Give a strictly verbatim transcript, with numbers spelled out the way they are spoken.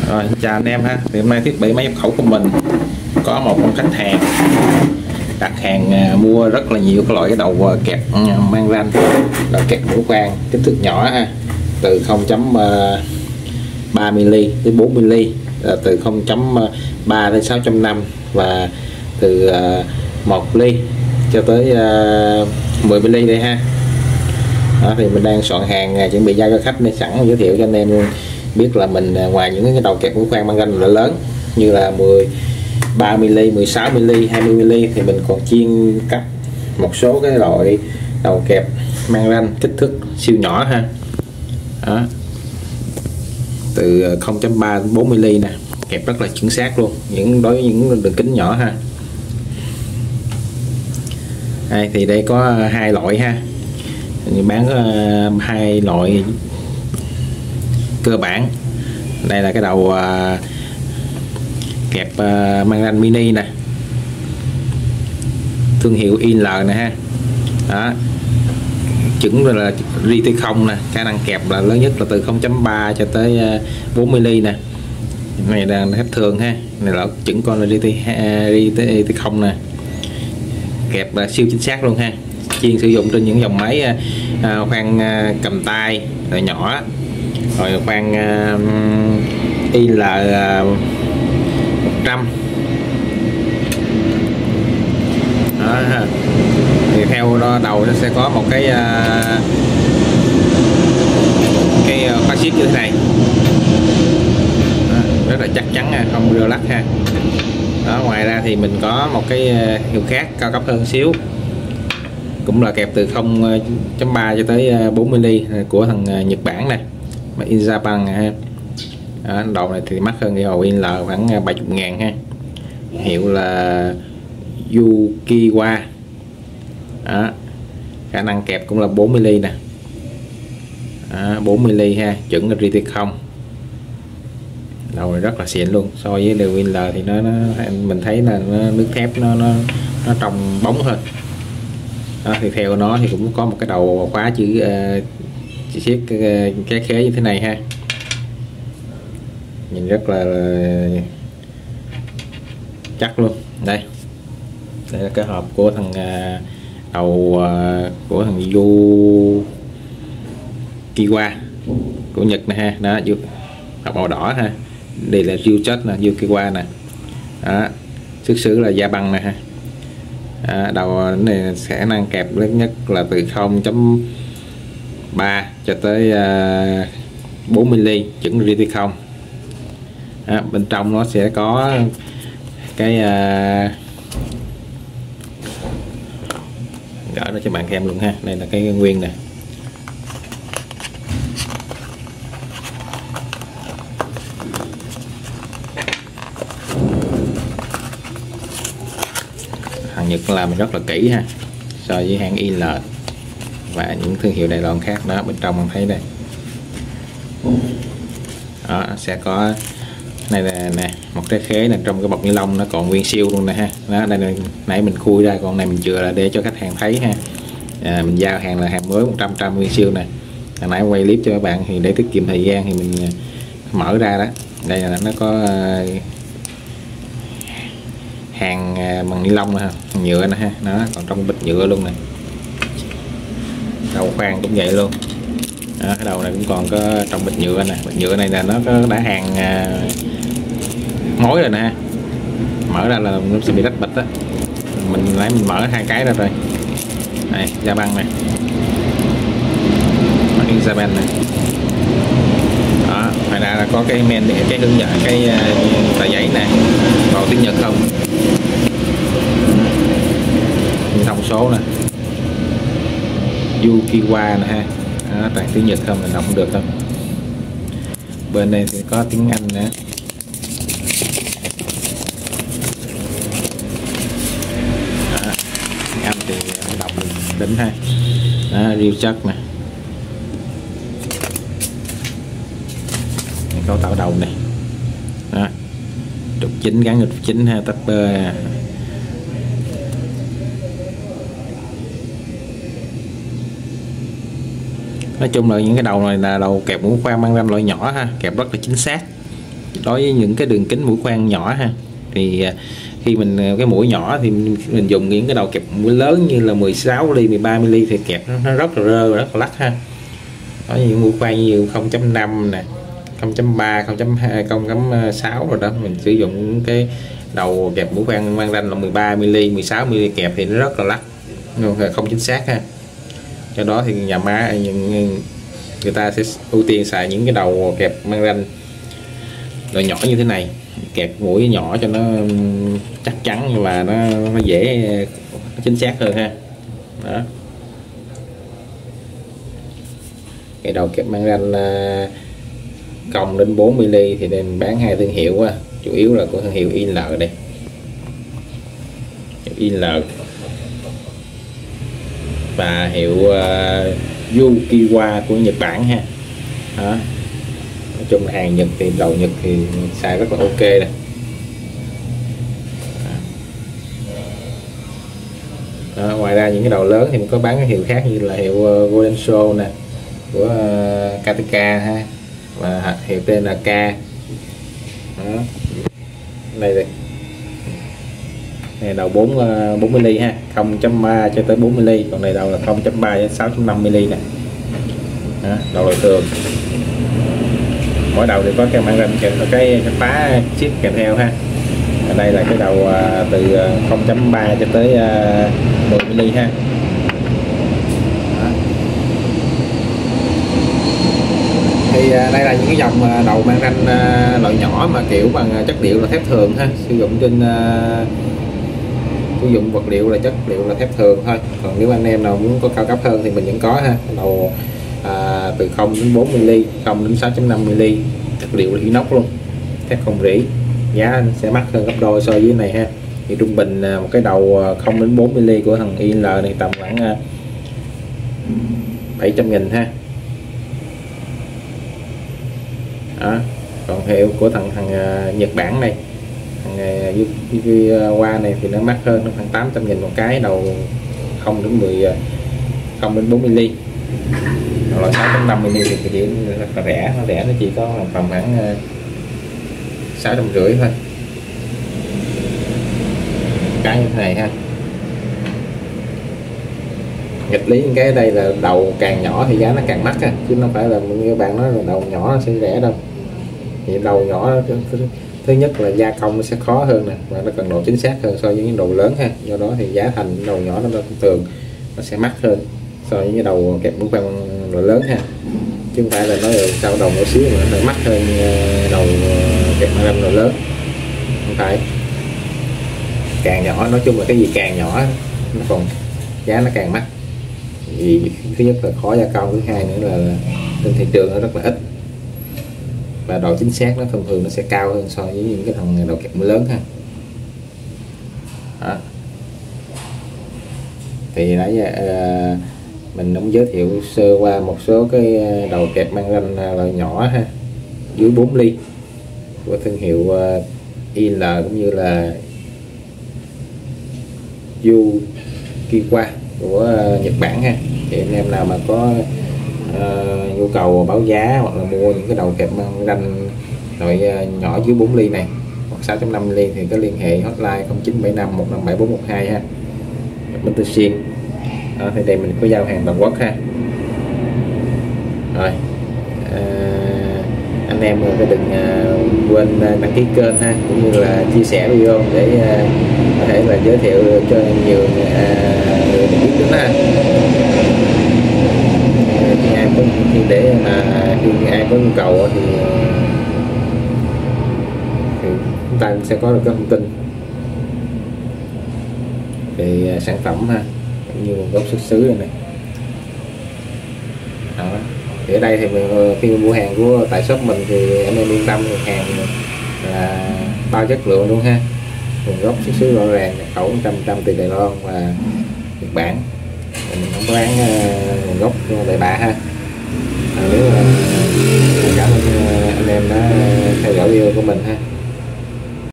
Rồi, chào anh em ha. Thì hôm nay thiết bị máy nhập khẩu của mình có một con khách hàng đặt hàng mua rất là nhiều cái loại cái đầu kẹp mang ranh, đầu kẹp mũi khoan kích thước nhỏ ha, từ không chấm ba mi-li tới bốn mi-li, từ không chấm ba tới sáu chấm năm và từ một ly cho tới mười mi-li đây ha. Đó, thì mình đang soạn hàng chuẩn bị giao cho khách để sẵn giới thiệu cho anh em biết là mình ngoài những cái đầu kẹp mũi khoan mang ranh loại lớn như là mười ba mi-li, mười sáu mi-li, hai mươi mi-li thì mình còn chuyên cấp một số cái loại đầu kẹp mang ranh kích thước siêu nhỏ ha. Đó, từ không chấm ba đến bốn mi-li nè, kẹp rất là chính xác luôn, những đối với những đường kính nhỏ ha. Đây, thì đây có hai loại ha, bán uh, hai loại cơ bản. Đây là cái đầu uh, kẹp uh, mang ranh mini nè, thương hiệu i lờ nè ha. Đó, chuẩn rồi là rờ tê không nè, khả năng kẹp là lớn nhất là từ không chấm ba cho tới uh, bốn mi-li nè. Này là hết thường ha, này là chuẩn con là rờ tê không nè, kẹp là siêu chính xác luôn ha, chuyên sử dụng trên những dòng máy uh, khoan uh, cầm tay loại nhỏ, rồi khoan uh, i lờ một trăm. Đó, thì theo đó đầu nó sẽ có một cái uh, cái khóa ship như thế này. Đó, rất là chắc chắn, không rơ lắc ha. Đó, ngoài ra thì mình có một cái hiệu khác cao cấp hơn xíu, cũng là kẹp từ không chấm ba cho tới bốn mi-li của thằng Nhật Bản này, mà in Japan ha. Đó, đầu này thì mắc hơn cái đầu i lờ khoảng bảy mươi ngàn ha, hiệu là Yukiwa. Đó, khả năng kẹp cũng là bốn mi-li nè. Đó, bốn mi-li ha, chuẩn là rờ tê không. Đầu này rất là xịn luôn, so với đều i lờ thì nó, nó mình thấy là nó, nước thép nó nó nó trong bóng hơn. Đó, thì theo nó thì cũng có một cái đầu khóa chữ uh, chữ siết cái, cái khế như thế này ha, nhìn rất là, là chắc luôn. Đây, đây là cái hộp của thằng uh, đầu uh, của thằng Yukiwa của Nhật này ha. Đó, hộp màu đỏ ha, đây là Ryuchat nè, Yukiwa nè. Đó, xuất xứ là Japan nè ha. À, đầu này sẽ năng kẹp lớn nhất là từ không chấm ba cho tới uh, bốn mi-li, chuẩn rờ tê không. À, bên trong nó sẽ có cái uh, gỡ nó cho bạn xem luôn ha. Đây là cái nguyên nè. Hàng Nhật làm rất là kỹ ha, so với hãng i lờ và những thương hiệu Đài Loan khác. Đó, bên trong mình thấy đây. Đó, sẽ có này là nè, một cái khế này trong cái bọc ni lông nó còn nguyên siêu luôn nè ha. Đó, đây là nãy mình khui ra, còn này mình chừa là để cho khách hàng thấy ha. À, mình giao hàng là hàng mới một trăm trăm nguyên siêu nè. Hồi nãy quay clip cho các bạn thì để tiết kiệm thời gian thì mình mở ra đó. Đây là nó có uh, hàng bằng ni lông nè, hàng nhựa nè ha. Đó, còn trong bịch nhựa luôn nè. Đầu khoan cũng vậy luôn. Đó, cái đầu này cũng còn có trong bịch nhựa nè. Bịch nhựa này là nó có đã hàng uh, mối rồi nè. Mở ra là nó sẽ bị rách bịch á. Mình lấy mình mở hai cái ra rồi. Này, Japan nè. Marking Japan nè. Đó, ngoài ra là có cái men để cái hướng dẫn cái uh, tờ giấy nè, vào tiếng Nhật không. Thông số nè, Yukiwa nè ha. Đó, toàn tiếng Nhật không, mình đọc không được đâu. Bên đây thì có tiếng Anh nữa. Đó, tiếng Anh thì đọc đỉnh ha. Đó, Ryuchat nè. Cấu tạo đầu này. Đó, trục chính gắn trục chính ha, tapper. Nói chung là những cái đầu này là đầu kẹp mũi khoan mang ranh loại nhỏ ha, kẹp rất là chính xác. đối với những cái đường kính mũi khoan nhỏ ha, thì khi mình cái mũi nhỏ thì mình dùng những cái đầu kẹp mũi lớn như là mười sáu ly, mười ba mi-li thì kẹp nó, nó rất là rơ, rất là lắc ha. Có những mũi khoan như không chấm năm nè, không chấm ba, không chấm hai, không chấm sáu rồi đó, mình sử dụng cái đầu kẹp mũi khoan mang ranh là mười ba mi-li, mười sáu mi-li kẹp thì nó rất là lắc, không chính xác ha. Do đó thì nhà máy những người ta sẽ ưu tiên xài những cái đầu kẹp mang ranh loại nhỏ như thế này, kẹp mũi nhỏ cho nó chắc chắn và nó, nó dễ, nó chính xác hơn ha. Đó. Cái đầu kẹp mang ranh không đến bốn mi-li thì nên bán hai thương hiệu quá, chủ yếu là của thương hiệu i lờ đây, hiệu i lờ và hiệu uh, Yukiwa của Nhật Bản ha. Đó. Nói chung là hàng Nhật thì đầu Nhật thì xài rất là ok nè. Đó, ngoài ra những cái đầu lớn thì mình có bán cái hiệu khác như là hiệu uh, Golden Show nè của uh, ca tê ca ha, và hiệu tên là K. Đó. Đây đây. Này đầu bốn bốn mi-li ha, không chấm ba cho tới bốn mi-li, còn này đầu là không chấm ba đến sáu chấm năm mi-li nè. Đó, đầu loại thường. Mỗi đầu thì có cái mang ranh kèm, cái cái phá chip kèm theo ha. Ở đây là cái đầu từ không chấm ba cho tới mười mi-li ha. Đó. Thì đây là những cái dòng đầu mang ranh loại nhỏ mà kiểu bằng chất liệu là thép thường ha, sử dụng trên sử dụng vật liệu là chất liệu là thép thường thôi. Còn nếu anh em nào muốn có cao cấp hơn thì mình vẫn có ha, đầu à, từ không đến bốn mi-li, không đến sáu chấm năm mi-li, chất liệu là inox luôn, thép không rỉ, giá sẽ mắc hơn gấp đôi so với này ha. Thì trung bình một cái đầu không đến bốn mi-li của thằng i lờ này tầm khoảng bảy trăm nghìn ha. Đó. Còn hiệu của thằng thằng Nhật Bản này, thằng Yukiwa này thì nó mắc hơn, nó khoảng tám trăm nghìn một cái, đầu không đến mười, không đến bốn mi-li. Loại sáu chấm năm mi-li thì chỉ rất là rẻ, nó rẻ nó chỉ có tầm khoảng sáu trăm rưỡi thôi, cái như thế này ha. Nghịch lý cái ở đây là đầu càng nhỏ thì giá nó càng mắc ha, chứ nó phải là các bạn nói là đầu nhỏ nó sẽ rẻ đâu. Thì đầu nhỏ thứ nhất là gia công nó sẽ khó hơn nè, và nó cần độ chính xác hơn so với những đầu lớn ha. Do đó thì giá thành đầu nhỏ nó thường nó sẽ mắc hơn so với cái đầu kẹp mũi khoan loại lớn ha, chứ không phải là nói là sau đầu nhỏ xíu mà nó mắc hơn đầu kẹp mũi khoan loại lớn, không phải. Càng nhỏ, nói chung là cái gì càng nhỏ nó còn giá nó càng mắc, vì thứ nhất là khó gia công, thứ hai nữa là trên thị trường nó rất là ít, và độ chính xác nó thường thường nó sẽ cao hơn so với những cái thằng đầu kẹp mũi lớn ha. Đó. Thì nãy giờ uh, mình cũng giới thiệu sơ qua một số cái đầu kẹp mang ranh loại nhỏ ha, dưới bốn ly của thương hiệu uh, i lờ cũng như là Yukiwa của uh, Nhật Bản ha. Thì anh em nào mà có uh, nhu cầu báo giá hoặc là mua những cái đầu kẹp mang ranh loại uh, nhỏ dưới bốn ly này hoặc sáu chấm năm mi-li thì có liên hệ hotline không chín bảy năm một năm bảy bốn một hai ha, bên Tư Xuyên. Đó, thì đây mình có giao hàng toàn quốc ha. Rồi à, anh em có đừng à, quên đăng ký kênh ha, cũng như là chia sẻ video để à, có thể là giới thiệu cho nhiều à, người biết đến ha. Khi ai có khi để mà khi ai có nhu cầu thì, thì chúng ta sẽ có được cái thông tin về sản phẩm ha, cũng như nguồn gốc xuất xứ này, này. Đó. Thì ở đây thì mình, khi mua hàng của tại shop mình thì anh em yên tâm, hàng là bao chất lượng luôn ha, nguồn gốc xuất xứ rõ ràng, nhập khẩu một trăm phần trăm từ Đài Loan và Nhật Bản, mình không có bán uh, nguồn gốc đại bạ ha. À, nếu uh, cảm ơn uh, anh em đã theo dõi video của mình ha.